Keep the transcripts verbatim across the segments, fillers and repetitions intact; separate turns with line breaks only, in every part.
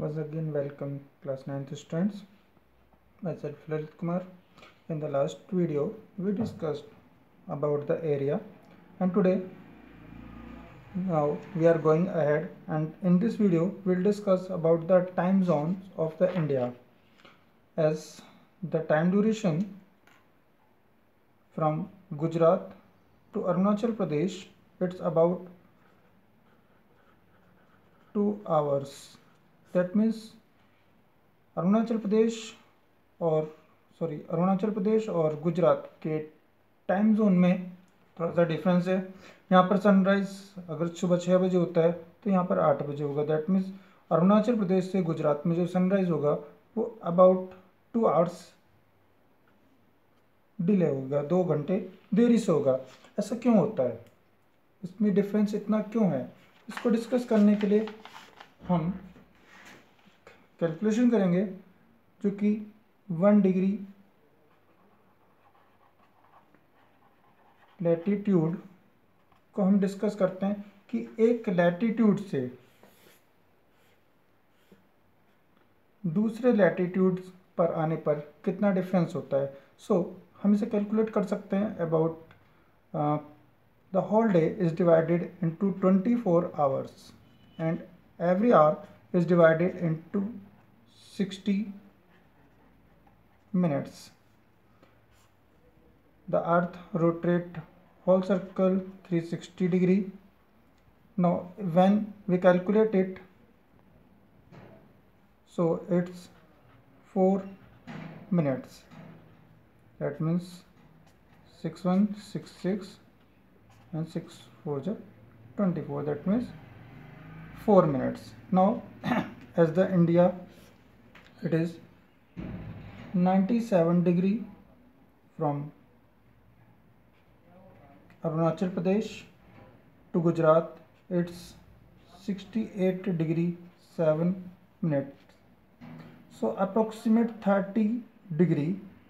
Once again, welcome class ninth students. Myself Lalit Kumar. In the last video, we discussed about the area, and today, now we are going ahead, and in this video, we'll discuss about the time zones of the India. As the time duration from Gujarat to Arunachal Pradesh, it's about two hours. That means Arunachal Pradesh और sorry Arunachal Pradesh और गुजरात के time zone में थोड़ा सा difference है। यहाँ पर sunrise अगर सुबह छः बजे होता है तो यहाँ पर आठ बजे होगा। दैट मीन्स अरुणाचल प्रदेश से गुजरात में जो सनराइज होगा वो अबाउट टू आवर्स डिले होगा, दो घंटे देरी से होगा। ऐसा क्यों होता है, इसमें डिफरेंस इतना क्यों है, इसको डिस्कस करने के लिए हम कैलकुलेशन करेंगे, जो कि वन डिग्री लैटिट्यूड को हम डिस्कस करते हैं कि एक लैटिट्यूड से दूसरे लैटिट्यूड पर आने पर कितना डिफरेंस होता है। सो so, हम इसे कैलकुलेट कर सकते हैं। About the whole day is divided into twenty four hours and every hour is divided into sixty minutes. The earth rotates whole circle three hundred sixty degree. Now when we calculate it, so it's four minutes. That means six one six six and six four twenty-four. That means four minutes. Now as the India, it is ninety-seven degree from Arunachal Pradesh to Gujarat, it's sixty-eight degree seven minutes. So approximate thirty degree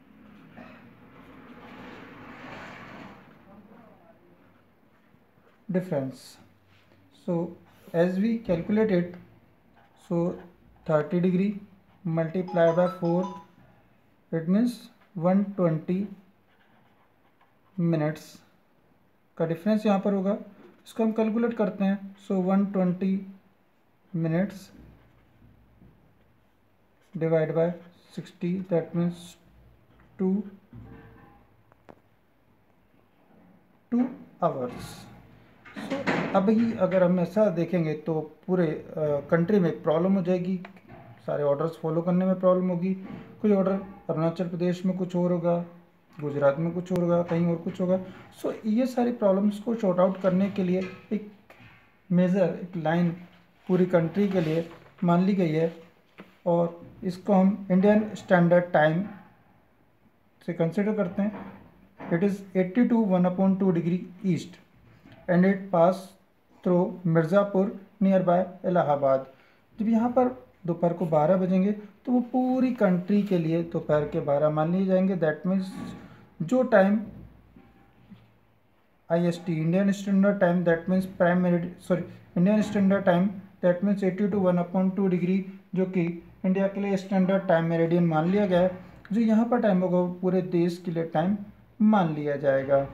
difference. So as we calculate it, so thirty degree multiplied by four, it means one hundred twenty minutes का difference यहाँ पर होगा। इसको हम calculate करते हैं। सो one hundred twenty minutes divide by sixty, that means to two hours. सो अभी अगर हम ऐसा देखेंगे तो पूरे कंट्री में प्रॉब्लम हो जाएगी, सारे ऑर्डर्स फॉलो करने में प्रॉब्लम होगी। कोई ऑर्डर अरुणाचल प्रदेश में कुछ और होगा, गुजरात में कुछ और होगा, कहीं और कुछ होगा। सो so, ये सारी प्रॉब्लम्स को शॉर्ट आउट करने के लिए एक मेजर एक लाइन पूरी कंट्री के लिए मान ली गई है, और इसको हम इंडियन स्टैंडर्ड टाइम से कंसिडर करते हैं। It is eighty two one upon two degree east and it pass through Mirzapur near by Allahabad. जब यहाँ पर दोपहर को बारह बजेंगे तो वो पूरी कंट्री के लिए दोपहर के बारह मान लिए जाएंगे। दैट मीन्स जो time I S T Indian standard time, that means prime meridian sorry Indian standard time, that means eighty two one upon two degree, जो कि इंडिया के लिए स्टैंडर्ड टाइम मेरिडियन मान लिया गया है। जो यहाँ पर टाइम होगा वो पूरे देश के लिए टाइम मान लिया जाएगा।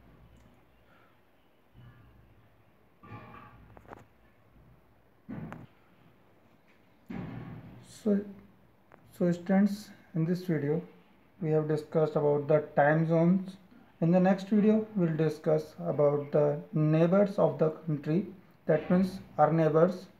So, so students, in this video we have discussed about the time zones. In the next video we'll discuss about the neighbors of the country, that means our neighbors